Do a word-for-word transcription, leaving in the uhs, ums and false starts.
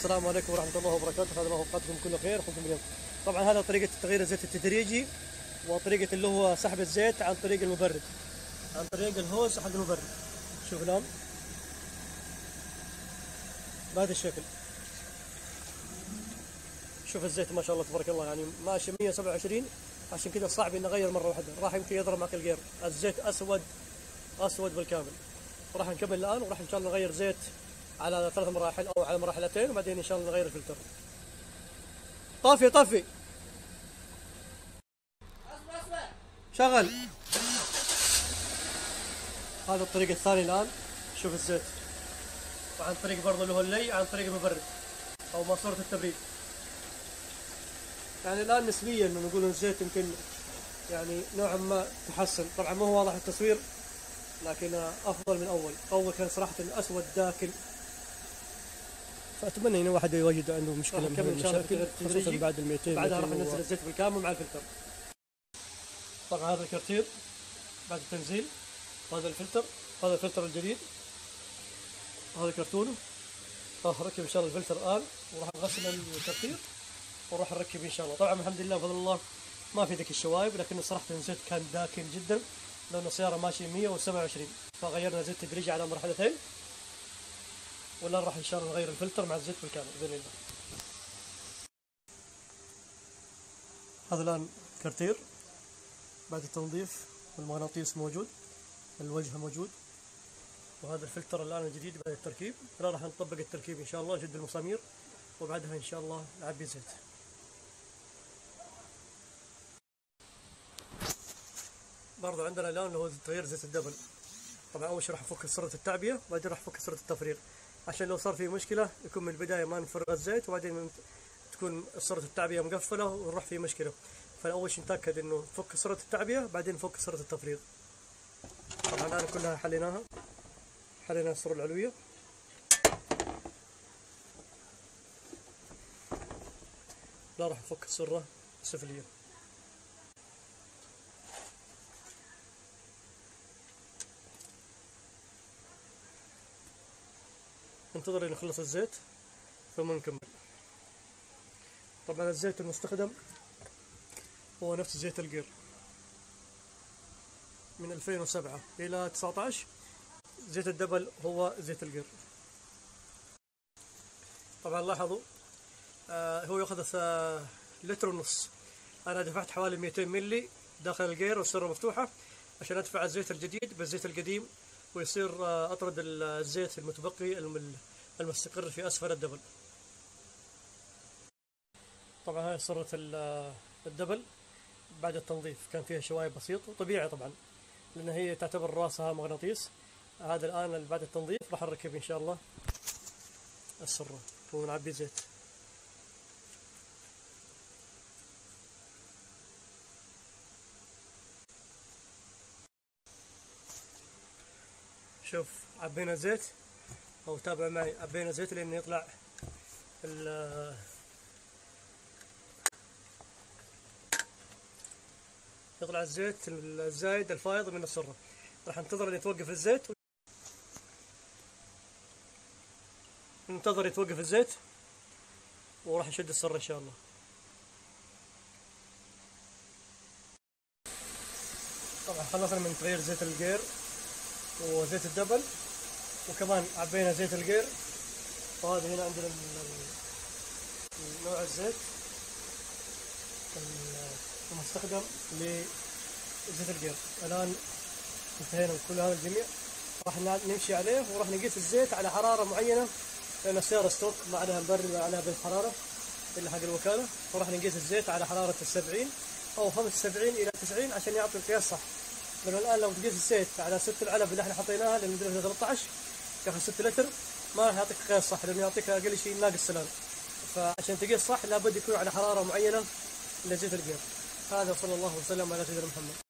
السلام عليكم ورحمة الله وبركاته. هذا الله اوقاتكم كل خير. اخوكم اليوم طبعا هذا طريقة تغيير الزيت التدريجي، وطريقة اللي هو سحب الزيت عن طريق المبرد، عن طريق الهوز حق المبرد. شوف الآن بهذا الشكل، شوف الزيت ما شاء الله تبارك الله، يعني ماشي مية وسبعة وعشرين، عشان كذا صعب اني اغير مرة واحدة، راح يمكن يضرب معك الجير. الزيت اسود اسود بالكامل. راح نكمل الآن وراح ان شاء الله نغير زيت على ثلاث مراحل او على مرحلتين، وبعدين ان شاء الله نغير الفلتر. طافي طافي شغل. هذا الطريق الثاني الان. شوف الزيت، وعن طريق برضه اللي هو اللي عن طريق المبرد او ماسورة التبريد. يعني الان نسبيا نقول الزيت يمكن يعني نوعا ما تحسن، طبعا ما هو واضح التصوير لكن افضل من اول. اول كان صراحة اسود داكن، فاتمنى ان واحد يوجد عنده مشكله من المشاكل، خصوصا بعد ال مئتين. بعدها راح ننزل الزيت بالكامل مع الفلتر. طبعا هذا الكرتير بعد التنزيل، هذا الفلتر، هذا الفلتر الجديد، هذا كرتونه. راح نركب ان شاء الله الفلتر الان، وراح نغسل الكرتير وراح نركب ان شاء الله. طبعا الحمد لله بفضل الله ما في ذيك الشوايب، لكن صراحه الزيت كان داكن جدا لانه السياره ماشيه مية وسبعة وعشرين، فغيرنا زيت تدريجي على مرحلتين، والان راح ان شاء الله نغير الفلتر مع الزيت بالكامل باذن الله. هذا الان كرتير بعد التنظيف، والمغناطيس موجود، الوجه موجود، وهذا الفلتر الان الجديد بعد التركيب. الان راح نطبق التركيب ان شاء الله، نشد المسامير وبعدها ان شاء الله نعبي زيت. برضو عندنا الان اللي هو تغيير زيت الدبل. طبعا اول شيء راح افك سرة التعبئة، وبعدين راح افك سرة التفريغ، عشان لو صار في مشكلة يكون من البداية ما نفرغ الزيت، وبعدين تكون سرة التعبئة مقفلة ونروح في مشكلة. فاول شيء نتأكد انه نفك سرة التعبئة، بعدين نفك سرة التفريغ. طبعا الان كلها حليناها، حلينا السرة العلوية. لا راح نفك السرة السفلية. ننتظر نخلص الزيت ثم نكمل. طبعا الزيت المستخدم هو نفس زيت الجير من ألفين وسبعة إلى تسعة عشر. زيت الدبل هو زيت الجير. طبعا لاحظوا آه هو ياخذ آه لتر ونص. أنا دفعت حوالي مئتين ملي داخل الجير والسرة مفتوحة عشان أدفع الزيت الجديد بالزيت القديم، ويصير آه أطرد الزيت المتبقي المستقر في أسفل الدبل. طبعا هاي سرة الدبل بعد التنظيف كان فيها شوايب بسيط، وطبيعي طبعا لأن هي تعتبر راسها مغناطيس. هذا الآن بعد التنظيف راح نركب إن شاء الله السرة ونعبي زيت. شوف عبينا زيت، أو تابع معي، عبينا زيت لأنه يطلع ال يطلع الزيت الزايد الفايض من السرة. راح ننتظر ان يتوقف الزيت، ننتظر يتوقف الزيت وراح نشد السرة ان شاء الله. طبعا خلصنا من تغيير زيت الجير وزيت الدبل، وكمان عبينا زيت الجير. وهذا هنا عندنا نوع الزيت المستخدم لزيت الجير. الآن انتهينا من كل هذا الجميع، راح نمشي عليه وراح نقيس الزيت على حرارة معينة، لأن السيارة ستوك ما عليها مبرد ولا عليها بالحرارة إلا حق الوكالة. فراح نقيس الزيت على حرارة السبعين أو خمسة وسبعين إلى تسعين عشان يعطي القياس صح. لأنه الآن لو تقيس الزيت على ست العلب اللي احنا حطيناها لأن درجة ثلاثة عشر ياخذ ستة لتر، ما راح يعطيك قياس صح، لأنه يعطيك أقل شيء ناقص سلام. فعشان تقيس صح لابد يكون على حرارة معينة لزيت الجير. هذا صلى الله وسلم على سيدنا محمد.